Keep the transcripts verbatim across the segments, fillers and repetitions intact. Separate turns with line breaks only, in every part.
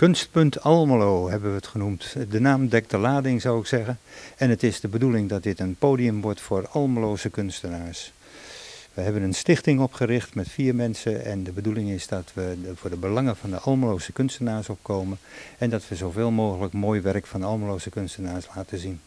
Kunstpunt Almelo hebben we het genoemd. De naam dekt de lading, zou ik zeggen. En het is de bedoeling dat dit een podium wordt voor Almeloze kunstenaars. We hebben een stichting opgericht met vier mensen en de bedoeling is dat we voor de belangen van de Almeloze kunstenaars opkomen en dat we zoveel mogelijk mooi werk van Almeloze kunstenaars laten zien.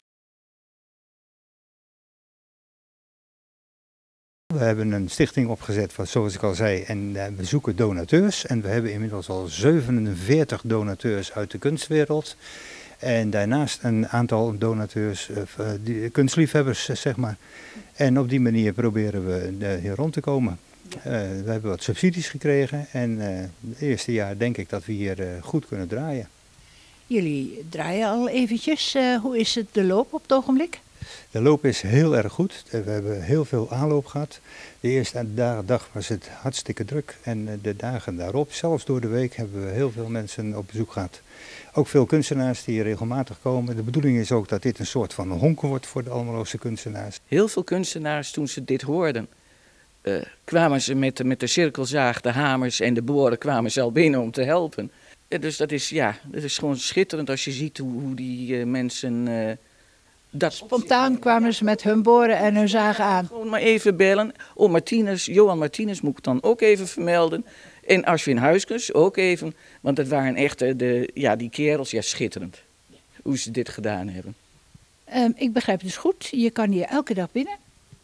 We hebben een stichting opgezet, zoals ik al zei, en we zoeken donateurs. En we hebben inmiddels al zevenenveertig donateurs uit de kunstwereld. En daarnaast een aantal donateurs, kunstliefhebbers, zeg maar. En op die manier proberen we hier rond te komen. Uh, we hebben wat subsidies gekregen en uh, het eerste jaar denk ik dat we hier uh, goed kunnen draaien.
Jullie draaien al eventjes. Uh, hoe is het de loop op het ogenblik?
De loop is heel erg goed. We hebben heel veel aanloop gehad. De eerste dag was het hartstikke druk en de dagen daarop, zelfs door de week, hebben we heel veel mensen op bezoek gehad. Ook veel kunstenaars die hier regelmatig komen. De bedoeling is ook dat dit een soort van honk wordt voor de Almeloze kunstenaars.
Heel veel kunstenaars, toen ze dit hoorden, uh, kwamen ze met de, met de cirkelzaag, de hamers en de boren kwamen ze al binnen om te helpen. Uh, dus dat is, ja, dat is gewoon schitterend als je ziet hoe, hoe die uh, mensen... Uh, Dat
Spontaan kwamen ze met hun boren en hun zagen aan.
Gewoon maar even bellen. Oh, Martinez, Johan Martinez moet ik dan ook even vermelden. En Ashwin Huiskens ook even. Want het waren echt de, ja, die kerels, ja, schitterend. Hoe ze dit gedaan hebben.
Um, ik begrijp dus goed, je kan hier elke dag binnen?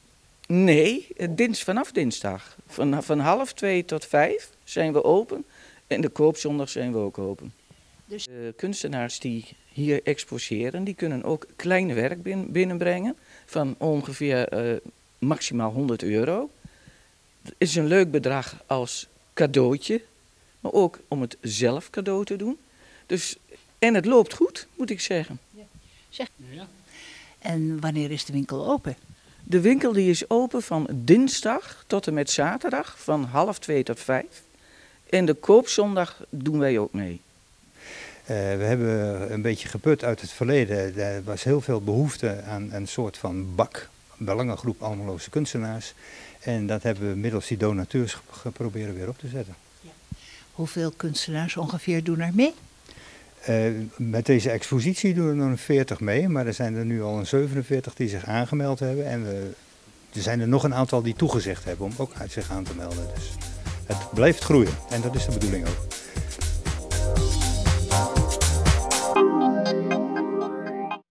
Nee, dins, vanaf dinsdag. Van, van half twee tot vijf zijn we open. En de koopzondag zijn we ook open. Dus de kunstenaars die hier exposeren, die kunnen ook klein werk binnenbrengen van ongeveer uh, maximaal honderd euro. Het is een leuk bedrag als cadeautje, maar ook om het zelf cadeau te doen. Dus, en het loopt goed, moet ik zeggen.
Ja. Zeg. Ja. En wanneer is de winkel open?
De winkel die is open van dinsdag tot en met zaterdag van half twee tot vijf. En de koopzondag doen wij ook mee.
Uh, we hebben een beetje geput uit het verleden. Er was heel veel behoefte aan een soort van bak, een belangengroep Almeloze kunstenaars. En dat hebben we middels die donateurs geprobeerd weer op te zetten.
Ja. Hoeveel kunstenaars ongeveer doen er mee?
Uh, met deze expositie doen er nog veertig mee, maar er zijn er nu al een zevenenveertig die zich aangemeld hebben. En we, er zijn er nog een aantal die toegezegd hebben om ook uit zich aan te melden. Dus het blijft groeien en dat is de bedoeling ook.